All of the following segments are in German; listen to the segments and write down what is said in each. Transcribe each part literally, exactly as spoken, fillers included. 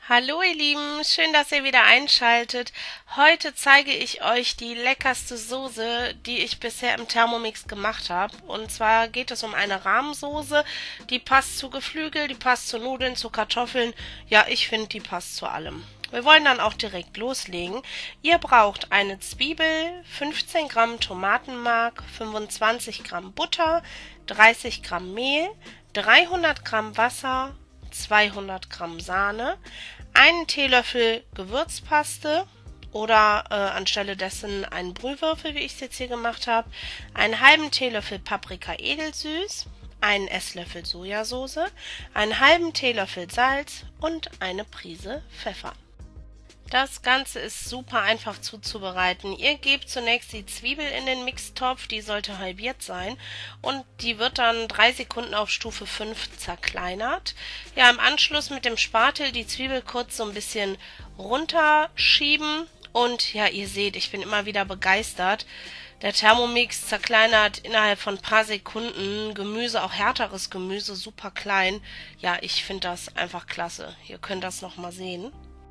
Hallo ihr Lieben, schön, dass ihr wieder einschaltet. Heute zeige ich euch die leckerste Soße, die ich bisher im Thermomix gemacht habe. Und zwar geht es um eine Rahmsoße, die passt zu Geflügel, die passt zu Nudeln, zu Kartoffeln. Ja, ich finde, die passt zu allem. Wir wollen dann auch direkt loslegen. Ihr braucht eine Zwiebel, fünfzehn Gramm Tomatenmark, fünfundzwanzig Gramm Butter, dreißig Gramm Mehl, dreihundert Gramm Wasser, zweihundert Gramm Sahne, einen Teelöffel Gewürzpaste oder äh, anstelle dessen einen Brühwürfel, wie ich es jetzt hier gemacht habe, einen halben Teelöffel Paprika edelsüß, einen Esslöffel Sojasauce, einen halben Teelöffel Salz und eine Prise Pfeffer. Das Ganze ist super einfach zuzubereiten. Ihr gebt zunächst die Zwiebel in den Mixtopf, die sollte halbiert sein und die wird dann drei Sekunden auf Stufe fünf zerkleinert. Ja, im Anschluss mit dem Spatel die Zwiebel kurz so ein bisschen runterschieben und ja, ihr seht, ich bin immer wieder begeistert. Der Thermomix zerkleinert innerhalb von ein paar Sekunden Gemüse, auch härteres Gemüse, super klein. Ja, ich finde das einfach klasse. Ihr könnt das nochmal sehen.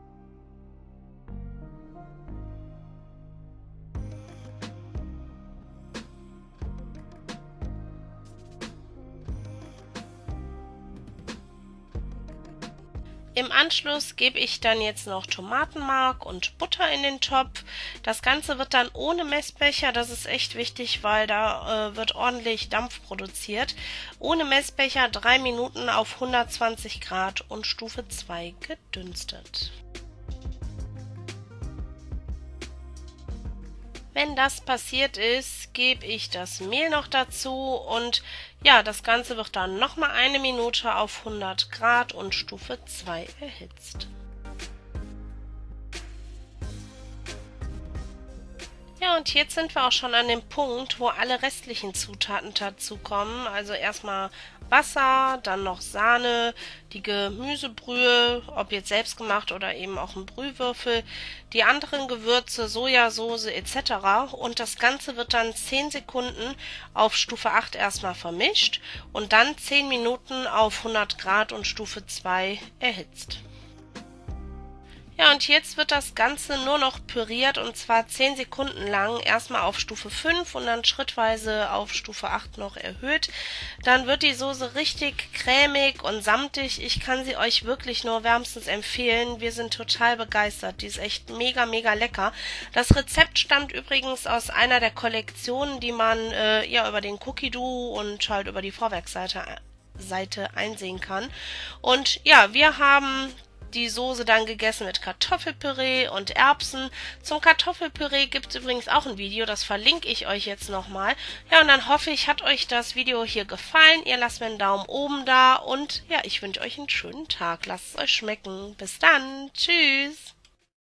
Im Anschluss gebe ich dann jetzt noch Tomatenmark und Butter in den Topf. Das Ganze wird dann ohne Messbecher, das ist echt wichtig, weil da äh, wird ordentlich Dampf produziert. Ohne Messbecher drei Minuten auf hundertzwanzig Grad und Stufe zwei gedünstet. Wenn das passiert ist, gebe ich das Mehl noch dazu und ja, das Ganze wird dann nochmal eine Minute auf hundert Grad und Stufe zwei erhitzt. Ja, und jetzt sind wir auch schon an dem Punkt, wo alle restlichen Zutaten dazukommen. Also erstmal Wasser, dann noch Sahne, die Gemüsebrühe, ob jetzt selbst gemacht oder eben auch ein Brühwürfel, die anderen Gewürze, Sojasauce et cetera. Und das Ganze wird dann zehn Sekunden auf Stufe acht erstmal vermischt und dann zehn Minuten auf hundert Grad und Stufe zwei erhitzt. Ja, und jetzt wird das Ganze nur noch püriert und zwar zehn Sekunden lang, erstmal auf Stufe fünf und dann schrittweise auf Stufe acht noch erhöht. Dann wird die Soße richtig cremig und samtig. Ich kann sie euch wirklich nur wärmstens empfehlen. Wir sind total begeistert. Die ist echt mega, mega lecker. Das Rezept stammt übrigens aus einer der Kollektionen, die man äh, ja über den Cookie-Do und halt über die Vorwerkseite Seite einsehen kann. Und ja, wir haben die Soße dann gegessen mit Kartoffelpüree und Erbsen. Zum Kartoffelpüree gibt es übrigens auch ein Video, das verlinke ich euch jetzt nochmal. Ja, und dann hoffe ich, hat euch das Video hier gefallen. Ihr lasst mir einen Daumen oben da und ja, ich wünsche euch einen schönen Tag. Lasst es euch schmecken. Bis dann. Tschüss.